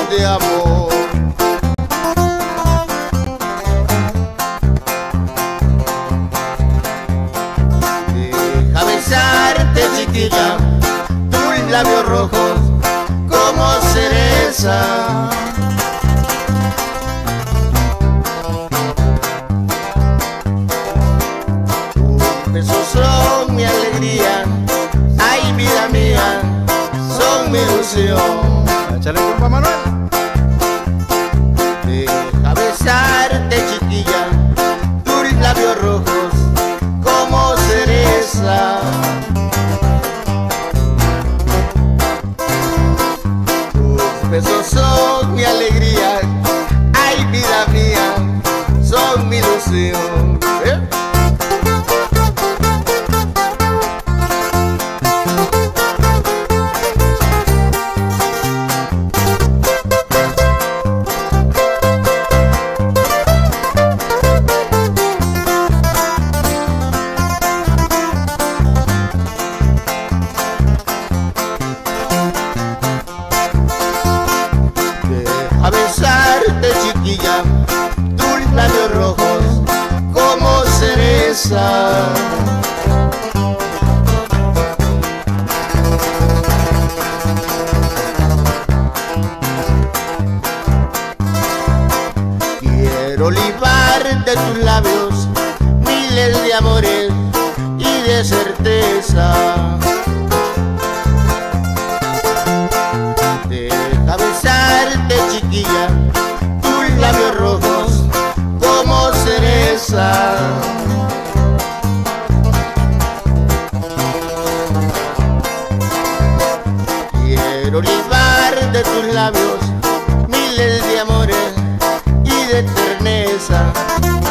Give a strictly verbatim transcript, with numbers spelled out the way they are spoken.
de amor. Deja besarte, chiquilla, tus labios rojos como cereza. Tus besos son mi alegría, ay vida mía, son mi ilusión. Échale compa Manuel. Deja besarte, chiquilla, tus labios rojos como cereza. Tus besos son mi alegría, ay vida mía, son mi ilusión. ¿Eh? A besarte, chiquilla, tus labios rojos como cereza. Quiero libar de tus labios miles de amores y de certeza. Deja besarte, chiquilla, tus labios rojos como cereza. Quiero libar de tus labios miles de amores y de terneza.